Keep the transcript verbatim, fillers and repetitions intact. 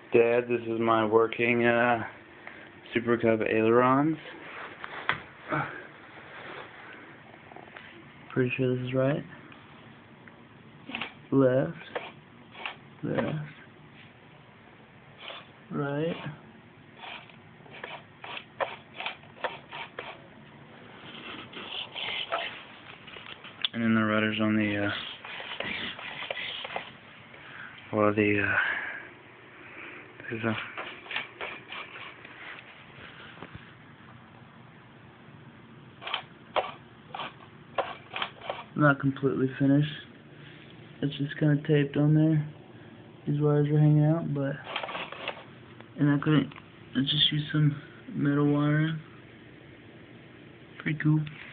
Dad, this is my working uh, Super Cub ailerons. Pretty sure this is right. Left, left, right. And then the rudders on the, uh, well, the, uh, there's a, not completely finished. It's just kind of taped on there. These wires are hanging out, but, and I couldn't, I just used some metal wiring. Pretty cool.